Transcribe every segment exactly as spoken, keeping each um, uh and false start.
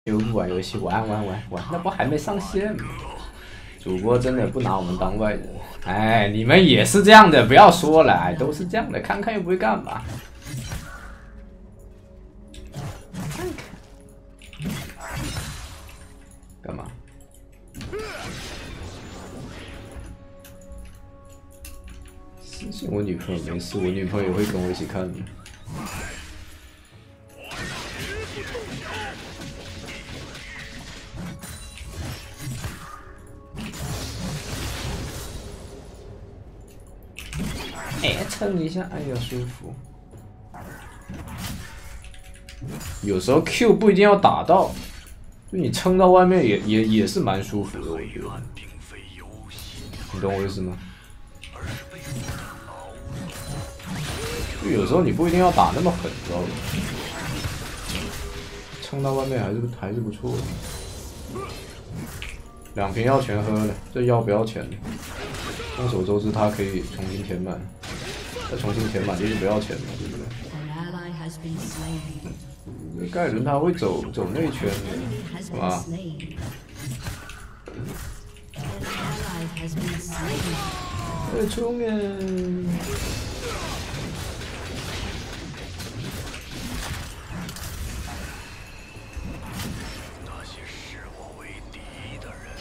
又不玩游戏，玩玩玩玩，那不还没上线吗？主播真的不拿我们当外人，哎，你们也是这样的，不要说了，哎，都是这样的，看看又不会干嘛。看看，干嘛？私信我女朋友没事，我女朋友会跟我一起看的。 哎，蹭一下，哎呀，舒服。有时候 Q 不一定要打到，就你撑到外面也也也是蛮舒服的，我觉得。你懂我意思吗？就有时候你不一定要打那么狠，知道吗？撑到外面还是还是不错的。两瓶药全喝了，这药不要钱的。众所周知，它可以重新填满。 再重新填满就是不要钱了，对不对？这盖伦他会走走内圈的，是吧？太聪明！那些视我为敌的人，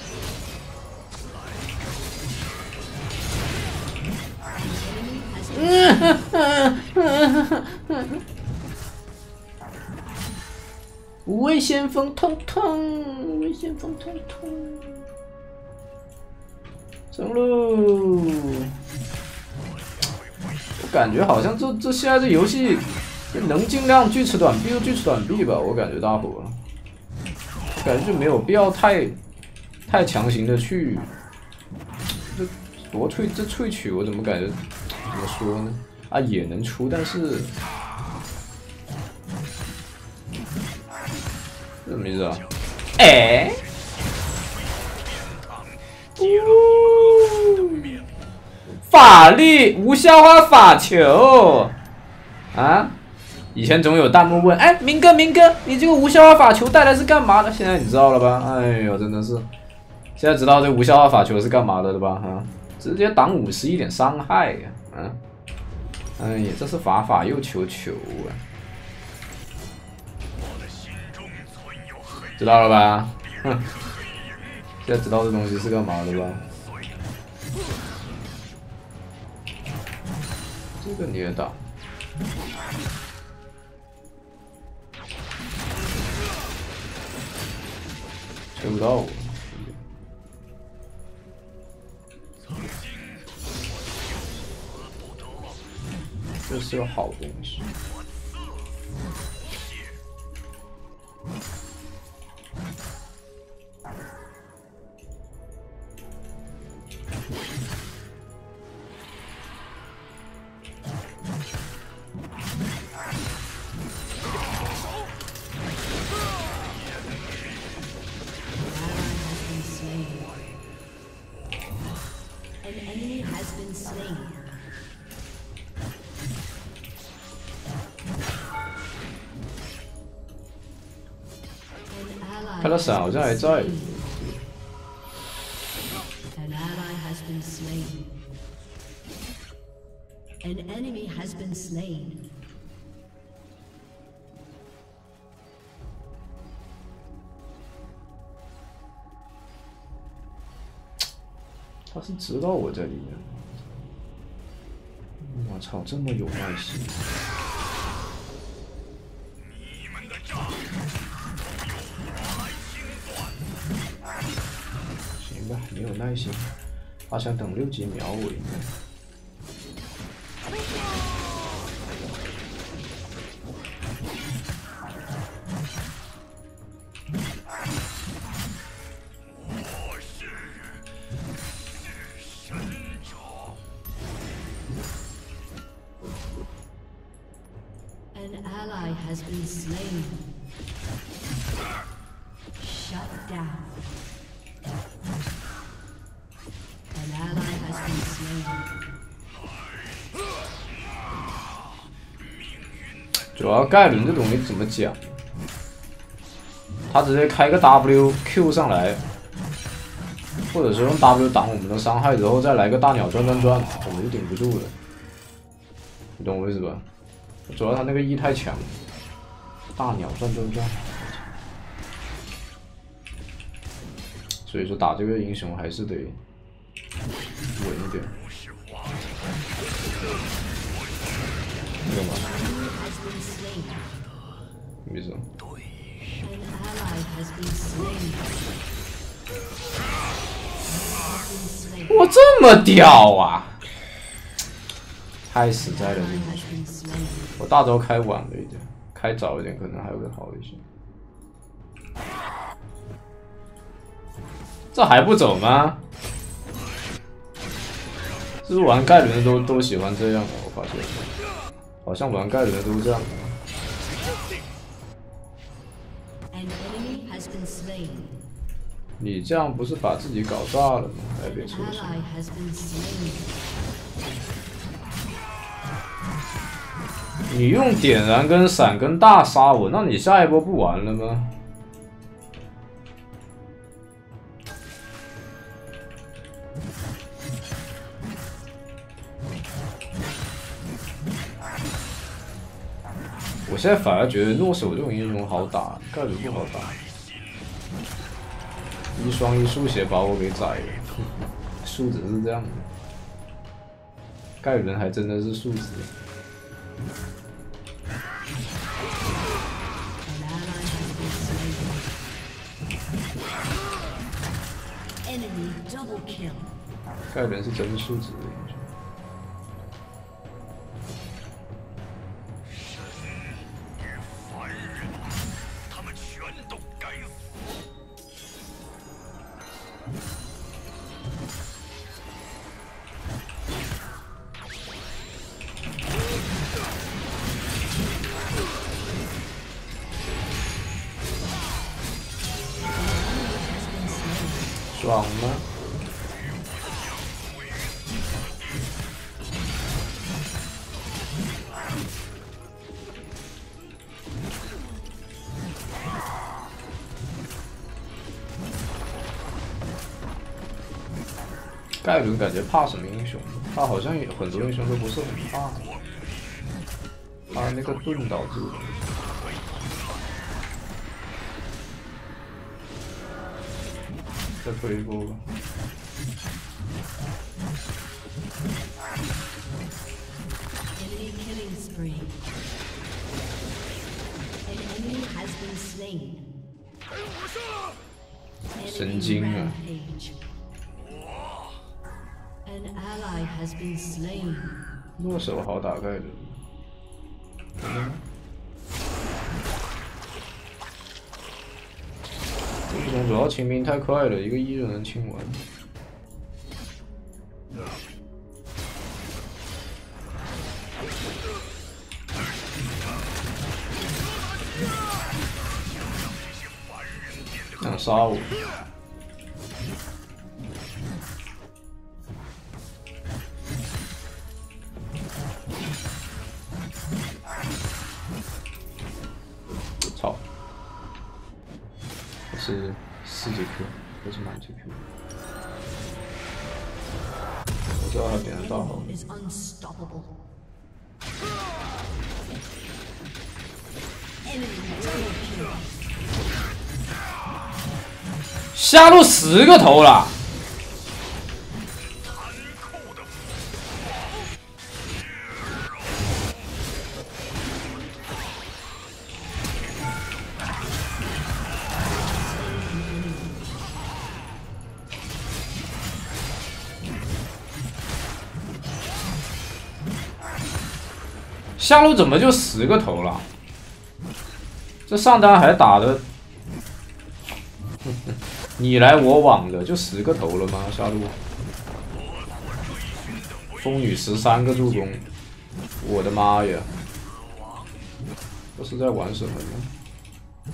无畏先锋痛痛，无畏先锋痛痛，上路！我感觉好像这这现在这游戏能尽量锯齿短臂就锯齿短臂吧，我感觉大伙，感觉就没有必要太太强行的去这夺萃这萃取，我怎么感觉？ 怎么说呢？啊，也能出，但是这什么意思啊？哎，呜，法力无效化法球啊！以前总有弹幕问，哎，明哥，明哥，你这个无效化法球带来是干嘛的？现在你知道了吧？哎呦，真的是，现在知道这无效化法球是干嘛的了吧？啊，直接挡五十一点伤害呀！ 啊，哎呀，这是法法又球球啊！知道了吧？哼，现在知道这东西是干嘛的吧？这个你也打？吹不到我。 这是个好东西。他的伞好像还在。他是知道我在里面。我操，这么有耐心！你们的账。 行吧，没有耐心，他想等六级秒我应该。我是弑神者。An ally has been slain. Shut down. An ally has been slain. 主要盖伦这东西怎么讲？他他直接开个 W Q 上来，或者说用 W 挡我们的伤害，然后再来个大鸟转转转，我们就顶不住了。你懂我意思吧？主要他那个 E 太强，大鸟转转转。所以说打这个英雄还是得稳一点。干嘛？没事。我这么屌啊！太实在了，我大招开晚了一点，开早一点可能还会好一些。这还不走吗？是不是玩盖伦的都都喜欢这样的？我发现，好像玩盖伦的都这样的。你这样不是把自己搞炸了吗？还别出声。你用点燃跟闪跟大杀我，那你下一波不完了吗？我现在反而觉得诺手这种英雄好打，盖伦不好打。一双一速血把我给宰了，素质是这样的。盖伦还真的是素质。盖伦是真素质的英雄。爽吗？盖伦感觉怕什么英雄？他好像有很多英雄都不是很怕，他那个盾导致的。再推一波吧。神经啊！落手好打盖伦。嗯这种主要清兵太快了，一个一就能清完。想杀我？操！是四级 Q， 不是满级 Q。我知道他点的大好。下路十个头了。下路怎么就十个头了？这上单还打的，你来我往的，就十个头了吗？下路，风女十三个助攻，我的妈呀！这是在玩什么呢？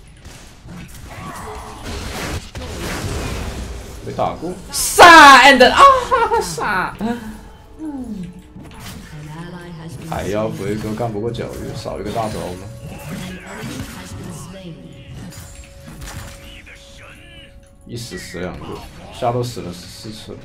没打过，杀 and 啊杀！嗯。海妖不会哥干不过皎月，少一个大招吗？ 一死死两个，虾都死了四次了。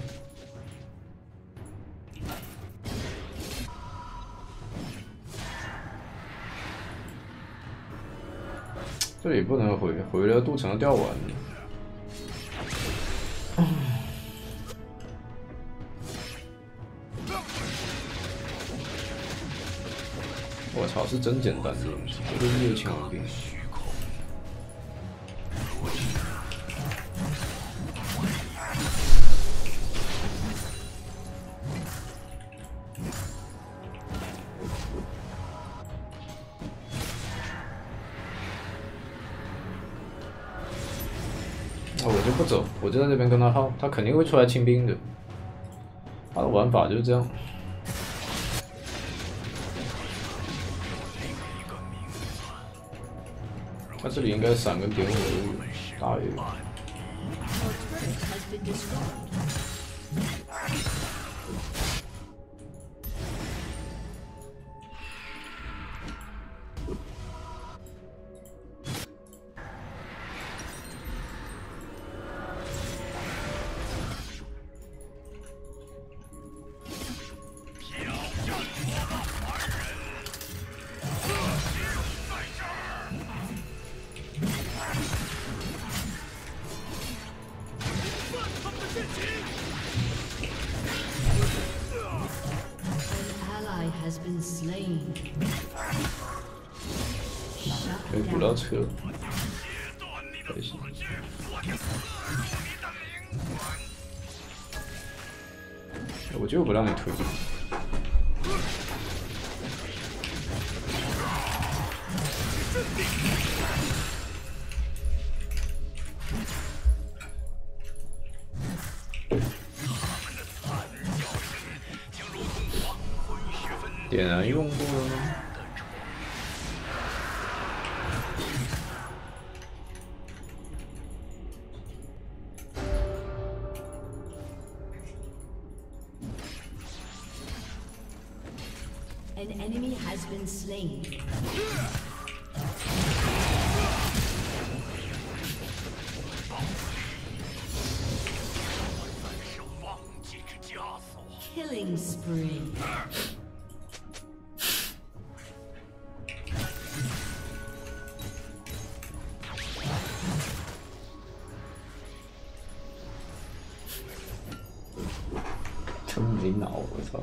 这里不能回，回了镀层掉完了。我操，是真简单这东西，这就是六千王兵。我就不走，我就在这边跟他耗，他肯定会出来清兵的。他的玩法就是这样。他这里应该闪跟点火的大约。没补到车，还行。我就不让你推。点燃用过了吗？ An enemy has been slain. Killing spree. 真没脑，我操！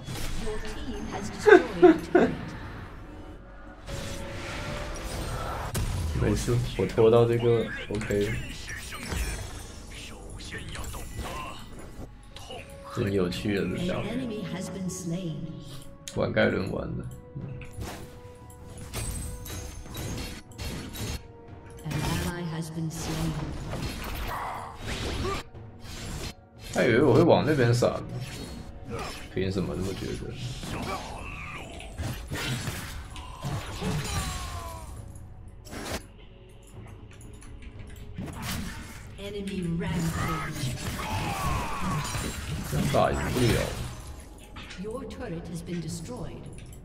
没事，我拖到这个 OK， 真有趣了，这家伙。玩盖伦玩的。他以为我会往那边闪，凭什么这么觉得？ Enemy rampage. 这样打赢不了。 Your turret has been destroyed.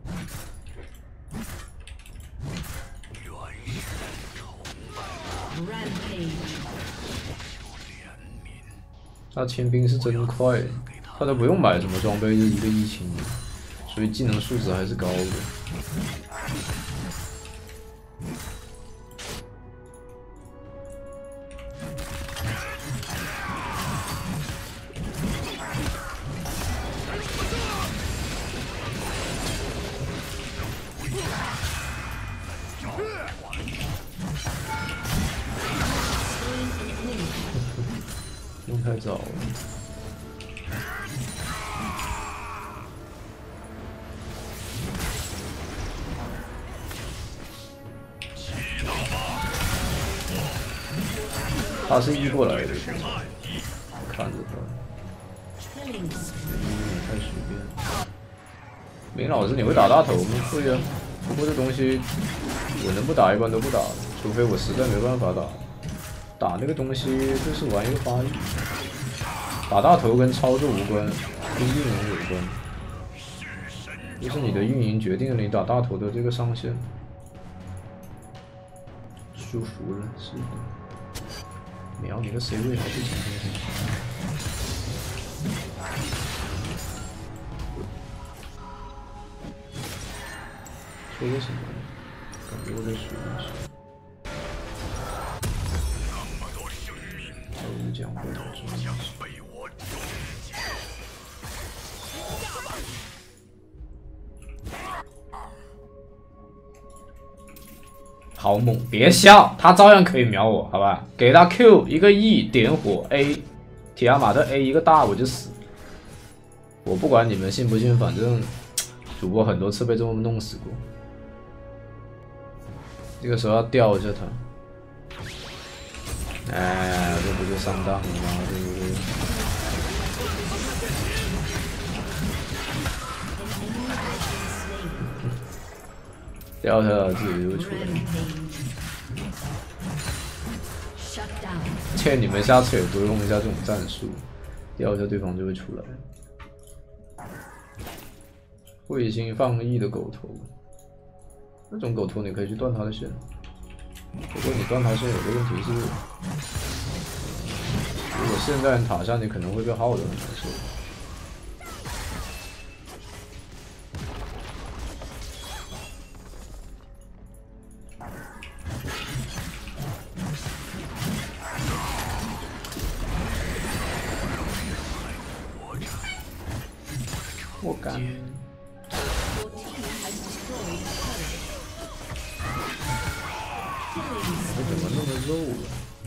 他清兵是真快，他都不用买什么装备，就一个一清，所以技能素质还是高的。 用太早了。他是 E 过来的，看着他。嗯，太随便。明老师，你会打大头吗？会啊，不过这东西我能不打一般都不打，除非我实在没办法打。 打那个东西就是玩一个发育，打大头跟操作无关，跟运营有关，就是你的运营决定了你打大头的这个上限。舒服了，是的。 秒你个谁位还是前锋？说个什么？感觉我在输。都将会导致被我终结。好猛！别笑，他照样可以秒我，好吧？给他 Q 一个 E 点火 A， 提亚马特 A 一个大我就死。我不管你们信不信，反正主播很多次被这么弄死过。这个时候要吊一下他。哎，这不就上当了吗？对不对？吊他自己就出来。劝你们下次也多用一下这种战术，吊一下对方就会出来。彗星放逸的狗头，那种狗头你可以去断他的线。不过你断他线有个问题是，如果现在塔下你可能会被耗的很难受。我干。我怎么那么肉了？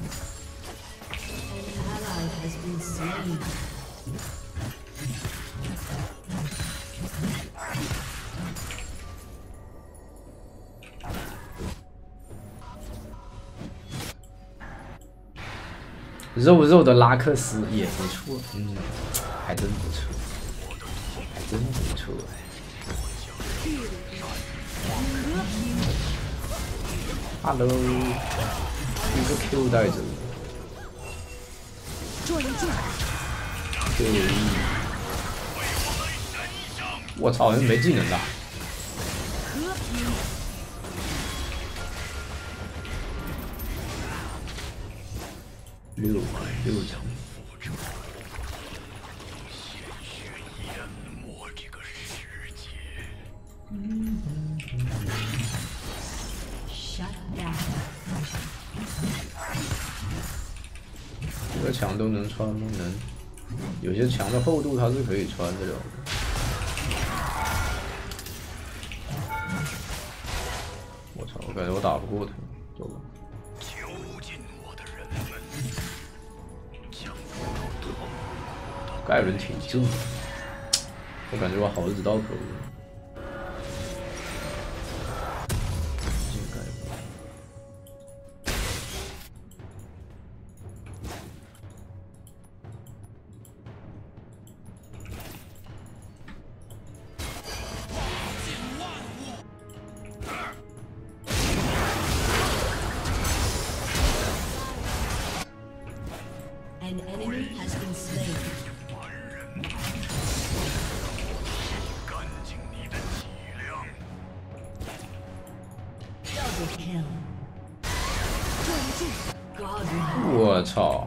肉肉的拉克斯也不错，嗯，还真不错，还真不错。Hello， 一个 Q 带着，Q 我操，人没技能的。六六层。这个墙都能穿吗？能。有些墙的厚度它是可以穿得了的。我操！我感觉我打不过他，走吧。盖伦挺近的，我感觉我好日子到头了。 An enemy has been slain. 我操！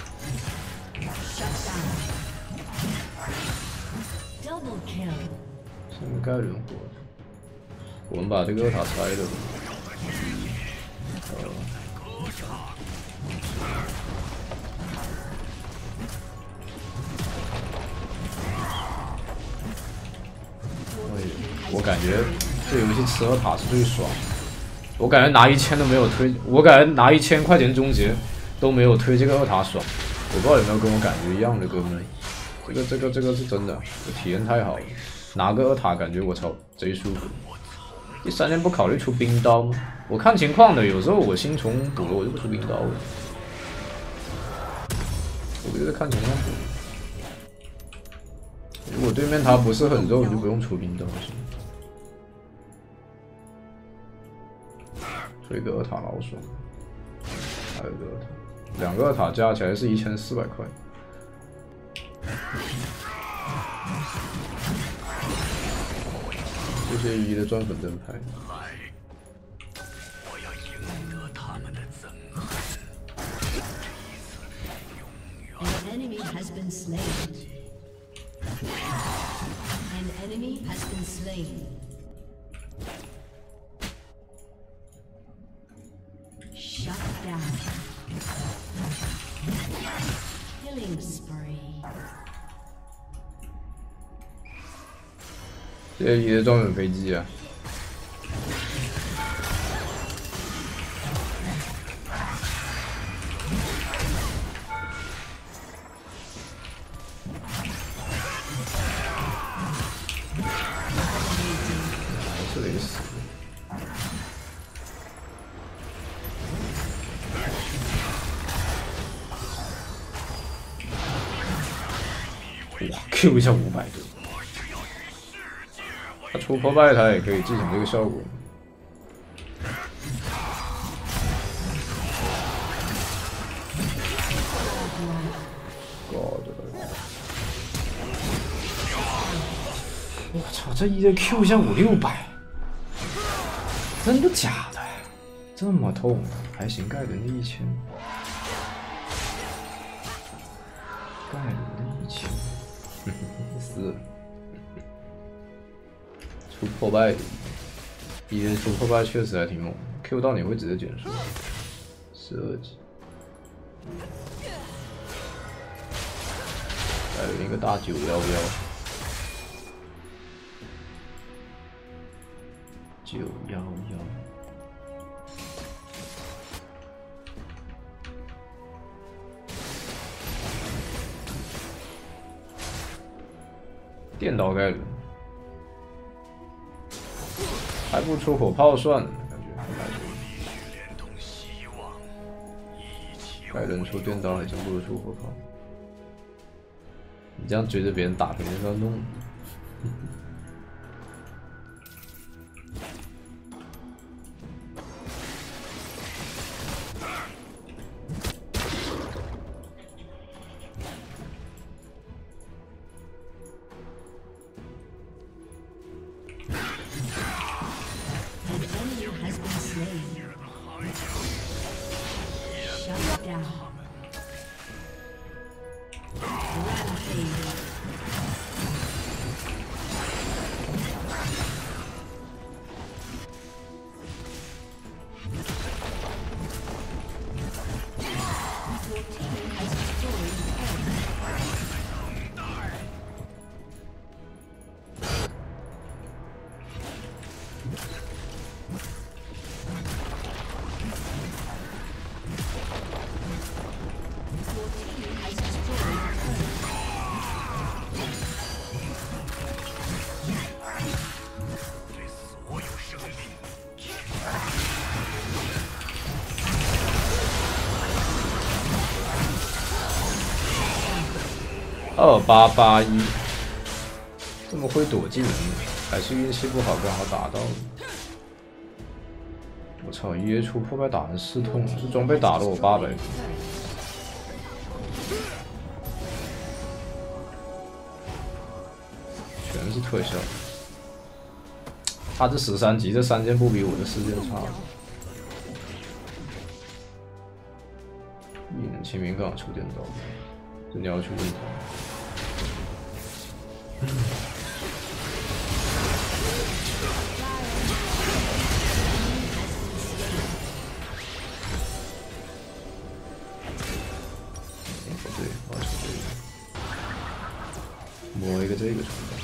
什么盖伦活的？我们把这个二塔拆了吧。呃我感觉这游戏吃二塔是最爽的。我感觉拿一千都没有推，我感觉拿一千块钱终结都没有推这个二塔爽。我不知道有没有跟我感觉一样的，哥们。这个这个这个是真的，这体验太好了。拿个二塔感觉我操贼舒服。第三天不考虑出冰刀吗？我看情况的，有时候我星虫补了我就不出冰刀了。我觉得看情况补。如果对面他不是很肉，你就不用出冰刀是吗？出一个二塔老爽，还有一个二塔，两个二塔加起来是一千四百块。谢谢一的专粉灯牌。我要赢得他们的憎恨。 enemy has been slain. An enemy has been slain. Shut down. Killing spree. 这一的专门飞机啊！这得死！哇 ，Q 一下五百多。 他出破败，他也可以继承这个效果。God！ 我操，这一的 Q 像五六百，真的假的？这么痛？还行，盖伦的一千，盖伦的一千，死了。 出破败，一人出破败确实还挺猛 ，Q 到你会直接减速，十二级，还有一个大九幺幺，九幺幺，电刀盖伦。 还不出火炮算了，感觉盖伦出电刀还真不如出火炮。你这样追着别人打，肯定是要弄。二八八一，这么会躲技能，还是运气不好，刚好打到了。我操！一月初破败打成四痛，是装备打了我八百分，全是特效。他这十三级这三件不比我的四件差。异能清明刚好出电刀，真的要出电刀。 不对，我要出这个，摸一个这个出来。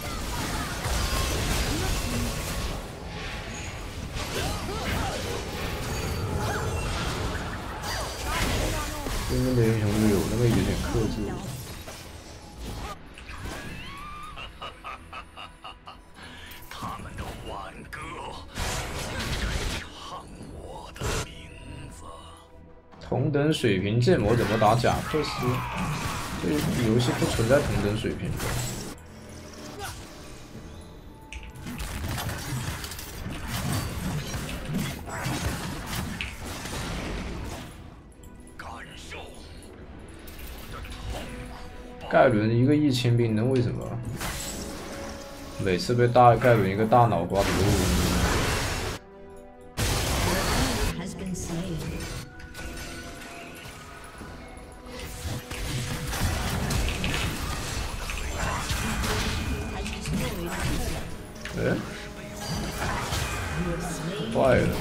对面的英雄队友那个有点克制。 同等水平剑魔怎么打贾克斯？这个游戏不存在同等水平的。盖伦一个一清兵能为什么？每次被大盖伦一个大脑瓜子都。 哎，坏了！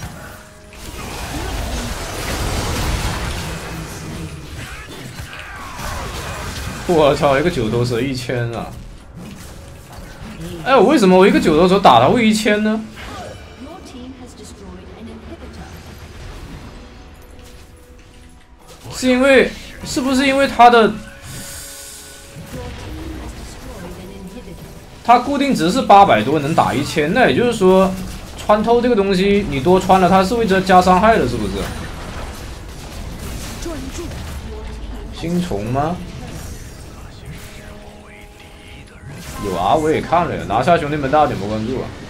我操，一个九头蛇一千啊！哎，我为什么我一个九头蛇打他会一千呢？是因为是不是因为他的他固定值是八百多，能打一千？那也就是说，穿透这个东西你多穿了，它是会加伤害的，是不是？星虫吗？有啊，我也看了，拿下兄弟们大点波关注啊！